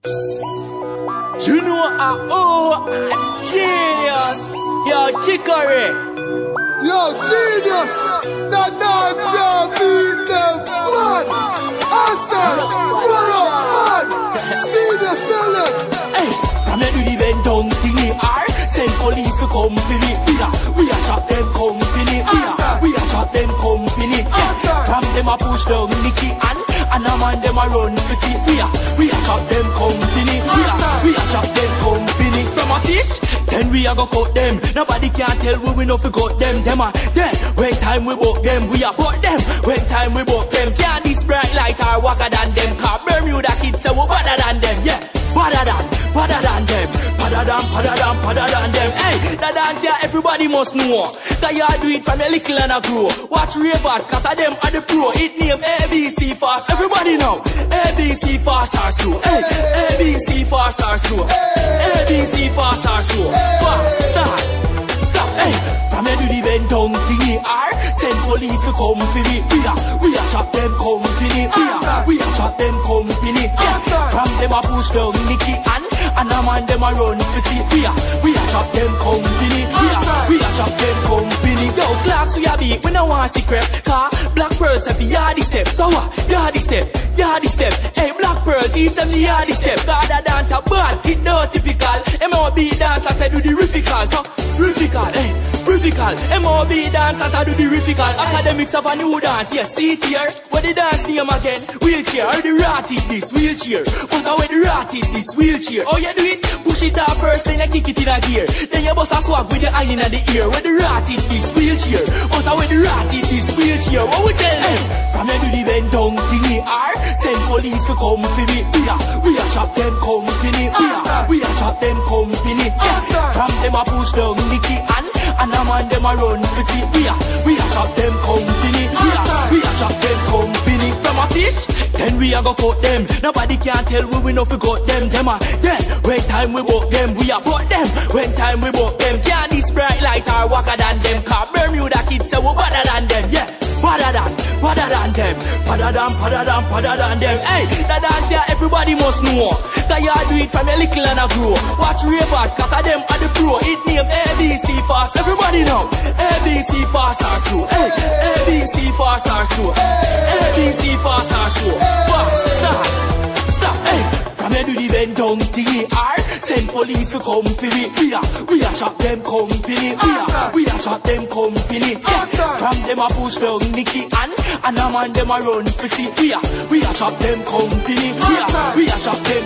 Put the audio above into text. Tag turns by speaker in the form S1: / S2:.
S1: You know genius. Yo, Chicory.
S2: Yo, genius. That dance, yo, beat them. Man. Aston. What up, man? Genius, tell them.
S1: Hey, from the do the bend down thingy. Send police to come for me. We a chop them company. We a chop them company. From them a push down Nicky and a man them a run to see. We a chop them company. We a chop them company. From a fish, then we a go cut them. Nobody can tell we no fi cut them. Them a dead. When time we buck them, we a buck them. When time we buck them, can't this bright light are wagger than them. Cause Bermuda kids say we better than them. Yeah, better than them. Better than them. Hey, the dance here everybody must know. Cause you do it from a little and a grow. Watch ravers, cause of them are the pro. It name ABC fast. Everybody know ABC fast or slow. Hey, ABC fast or slow. ABC fast or slow. Fast, stop, hey. From you do the bend down thingy. Send police to come for me. We a chop them company. We a chop them company. From them a push down Nicky and a man them a run to see. We a chop them company. We a chop them company. Yo, clocks we a beat, we no want secret. Car Black Pearl say fi yardy step. So what? Yardy step. Hey, Black Pearl teach them the yardy step. Cause the dance a bad, it no typical. MOB dance I say do the riffical. So riffical, hey, riffical. MOB dance I say do the riffical. Academics of a new dance, yes, see it here. What the dance name again? Wheelchair, or the rat is this wheelchair. But where the rat is this wheelchair. Oh you do it? Push it up first, then you kick it in a gear. Then you bust a swag with the eye in the ear. Where the rat is this wheelchair. But where the rat is this wheelchair. What we tell them? From you do the bend down thingy. Send police to come for me. We a chop them company. We a chop them company. From them a push down Nicky and a man them a run to see. We a chop them company. We a chop them company. From a fish, then we a go cut them. Nobody can tell we no fi cut them. Them a dead. When time we buck them, we a buck them. When time we buck them, can't this bright light are wagger than them. Cause Bermuda kids say we better than them. Yeah, better than them. Better than them. Hey, the dance here everybody must know. Cause you do it from a little and a grow. Watch ravers, cause of them are the pro. It name ABC fast. Everybody know ABC fast or slow. Hey, ABC fast or slow. ABC fast or slow. Fast, stop, hey. From you do the bend down thingy. Send police to come for me. We a chop them company. We a chop them company. From them a push down Nicky and a man them a run to see. We a chop them company. We a chop them